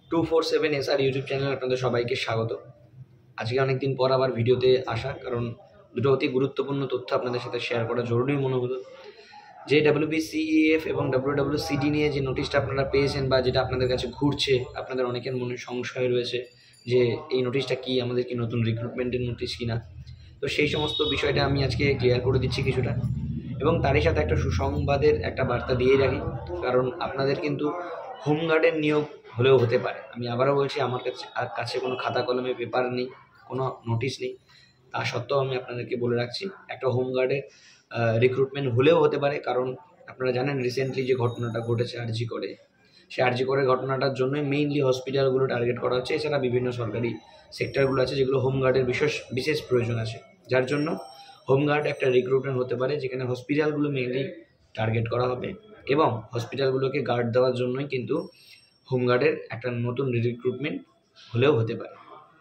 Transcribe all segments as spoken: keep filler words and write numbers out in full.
Two four seven S R YouTube channel আপনাদের সবাইকে স্বাগত। আজকে অনেকদিন পর আবার ভিডিওতে আসা, কারণ দুটো অতি গুরুত্বপূর্ণ তথ্য আপনাদের সাথে শেয়ার করা জরুরি মনে হলো। যে ডাব্লিউবিসিএফ এবং ডাব্লিউডাব্লিউসিডি নিয়ে যে নোটিশটা আপনারা পেয়েছেন বা যেটা আপনাদের কাছে ঘুরছে, আপনাদের অনেকের মনে সংশয় রয়েছে যে এই নোটিশটা কি, আমাদের কি নতুন রিক্রুটমেন্টের নোটিশ কিনা। তো সেই সমস্ত বিষয়টা আমি আজকে ক্লিয়ার করে দিচ্ছি কিছুটা, এবং তারই সাথে একটা সুসংবাদের একটা বার্তা দিয়েই রাখি, কারণ আপনাদের কিন্তু হোমগার্ডের নিয়োগ হলেও হতে পারে। আমি আবারও বলছি, আমার কাছে আর কাছে কোনো খাতা কলমে পেপার নেই, কোনো নোটিশ নেই, তা সত্ত্বেও আমি আপনাদেরকে বলে রাখছি একটা হোমগার্ডের রিক্রুটমেন্ট হলেও হতে পারে। কারণ আপনারা জানেন রিসেন্টলি যে ঘটনাটা ঘটেছে আরজি করে, সে আরজি করে ঘটনাটার জন্যই মেইনলি হসপিটালগুলো টার্গেট করা হচ্ছে। এছাড়া বিভিন্ন সরকারি সেক্টরগুলো আছে যেগুলো হোমগার্ডের বিশেষ বিশেষ প্রয়োজন আছে, যার জন্য হোমগার্ড একটা রিক্রুটমেন্ট হতে পারে, যেখানে হসপিটালগুলো মেইনলি টার্গেট করা হবে এবং হসপিটালগুলোকে গার্ড দেওয়ার জন্যই কিন্তু হোমগার্ডের একটা নতুন রিক্রুটমেন্ট হলেও হতে পারে।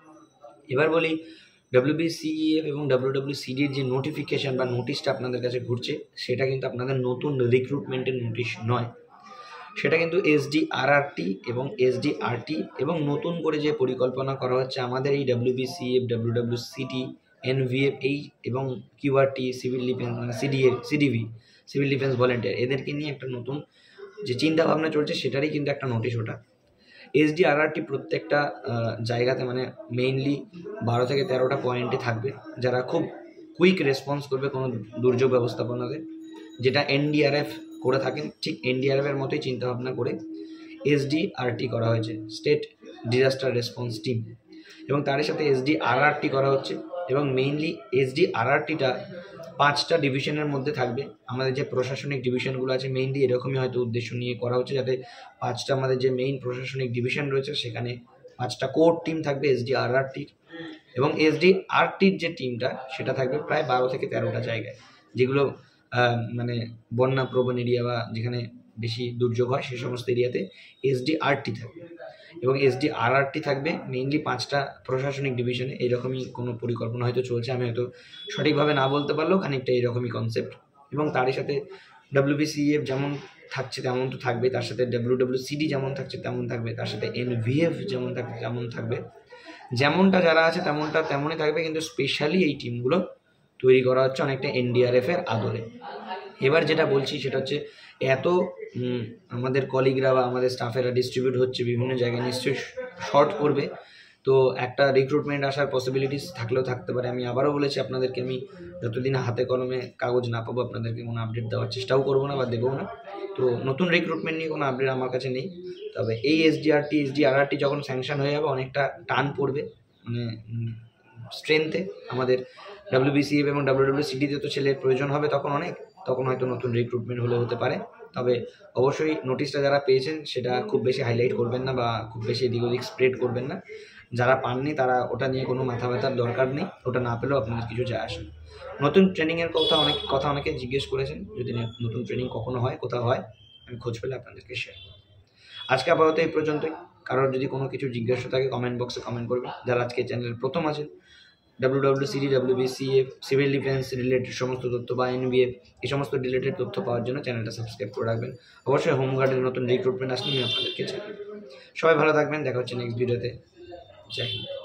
এবার বলি, ডাব্লিউবিসিএফ এবং ডাব্লিউডাব্লিউসিডির যে নোটিফিকেশান বা নোটিশটা আপনাদের কাছে ঘুরছে, সেটা কিন্তু আপনাদের নতুন রিক্রুটমেন্টের নোটিশ নয়। সেটা কিন্তু এসডিআরআরটি এবং এসডিআরটি এবং নতুন করে যে পরিকল্পনা করা হচ্ছে আমাদের এই ডাব্লিউবিসিএফ, ডাব্লিউডাব্লিউসিডি, এনভিএফ এই এবং কিউআরটি, সিভিল ডিফেন্স মানে CDA, CDV, civil defence volunteer, এদেরকে নিয়ে একটা নতুন যে চিন্তা ভাবনা চলছে সেটারই কিন্তু একটা নোটিশ ওটা। এসডিআরআরটি প্রত্যেকটা জায়গাতে মানে মেইনলি বারো থেকে তেরোটা পয়েন্টে থাকবে, যারা খুব কুইক রেসপন্স করবে কোনো দুর্যোগ ব্যবস্থাপনাতে, যেটা এনডিআরএফ করে থাকেন, ঠিক এনডিআরএফের মতোই চিন্তাভাবনা করে এসডিআরটি করা হয়েছে, স্টেট ডিজাস্টার রেসপন্স টিম, এবং তার সাথে এসডিআরআরটি করা হচ্ছে। এবং মেইনলি এসডিআরআরটিটা পাঁচটা ডিভিশনের মধ্যে থাকবে। আমাদের যে প্রশাসনিক ডিভিশনগুলো আছে মেইনলি এরকমই হয়তো উদ্দেশ্য নিয়ে করা হচ্ছে, যাতে পাঁচটা আমাদের যে মেইন প্রশাসনিক ডিভিশন রয়েছে সেখানে পাঁচটা কোর টিম থাকবে এসডিআরআরটির, এবং এসডিআরটির যে টিমটা সেটা থাকবে প্রায় বারো থেকে তেরোটা জায়গায়, যেগুলো মানে বন্যা প্রবণ এরিয়া বা যেখানে বেশি দুর্যোগ হয় সেই সমস্ত এরিয়াতে এসডিআরটি থাকবে। এবং এসডিআরআরটি থাকবে মেইনলি পাঁচটা প্রশাসনিক ডিভিশনে। এইরকমই কোনো পরিকল্পনা হয়তো চলছে, আমি হয়তো সঠিকভাবে না বলতে পারলেও খানিকটা এইরকমই কনসেপ্ট। এবং তারই সাথে ডাব্লিউবিসিএফ যেমন থাকছে তেমন তো থাকবে, তার সাথে ডাব্লিউডাব্লিউসিডি যেমন থাকছে তেমন থাকবে, তার সাথে এনভিএফ যেমন থাকছে তেমন থাকবে, যেমনটা যারা আছে তেমনটা তেমনই থাকবে, কিন্তু স্পেশালি এই টিমগুলো তৈরি করা হচ্ছে অনেকটা এনডিআরএফের আদলে। এবার যেটা বলছি সেটা হচ্ছে, এত আমাদের কলিগরা বা আমাদের স্টাফেরা ডিস্ট্রিবিউট হচ্ছে বিভিন্ন জায়গায়, নিশ্চয়ই শর্ট পড়বে। তো একটা রিক্রুটমেন্ট আসার পসিবিলিটিস থাকলেও থাকতে পারে। আমি আবারও বলেছি আপনাদেরকে, আমি যতদিন হাতে কলমে কাগজ না পাবো আপনাদেরকে কোনো আপডেট দেওয়ার চেষ্টাও করবো না বা দেবো না। তো নতুন রিক্রুটমেন্ট নিয়ে কোনো আপডেট আমার কাছে নেই। তবে এই এসডিআরটি এসডিআরআরটি যখন স্যাংশন হয়ে যাবে অনেকটা টান পড়বে মানে স্ট্রেংথে। আমাদের ডাব্লিউবিসিএফ এবং ডাব্লিউডাব্লিউসিডিতে তো ছেলের প্রয়োজন হবে তখন অনেক, তখন হয়তো নতুন রিক্রুটমেন্ট হলে হতে পারে। তবে অবশ্যই নোটিশটা যারা পেয়েছেন সেটা খুব বেশি হাইলাইট করবেন না বা খুব বেশি এদিক ওদিক স্প্রেড করবেন না। যারা পাননি তারা ওটা নিয়ে কোনো মাথা ব্যথার দরকার নেই, ওটা না পেলেও আপনাদের কিছু যায় আসে। নতুন ট্রেনিংয়ের কথা অনেক কথা অনেকে জিজ্ঞেস করেছেন, যদি নতুন ট্রেনিং কখনো হয়, কোথাও হয়, আমি খোঁজ পেলে আপনাদেরকে শেয়ার করব। আজকে আপাতত এই পর্যন্তই। কারোর যদি কোনো কিছু জিজ্ঞাসা থাকে কমেন্ট বক্সে কমেন্ট করবেন। যারা আজকে চ্যানেলের প্রথম আছেন, WWCD, WBCF, civil defence related সমস্ত তথ্য বা এনভিএফ এই সমস্ত রিলেটেড তথ্য পাওয়ার জন্য চ্যানেলটা সাবস্ক্রাইব করে রাখবেন। অবশ্যই হোমগার্ডের নতুন রিক্রুটমেন্ট আসলে আমি আপনাদেরকে জানাবো। সবাই ভালো থাকবেন, দেখা হচ্ছে নেক্সট ভিডিওতে। জয় হিন্দ।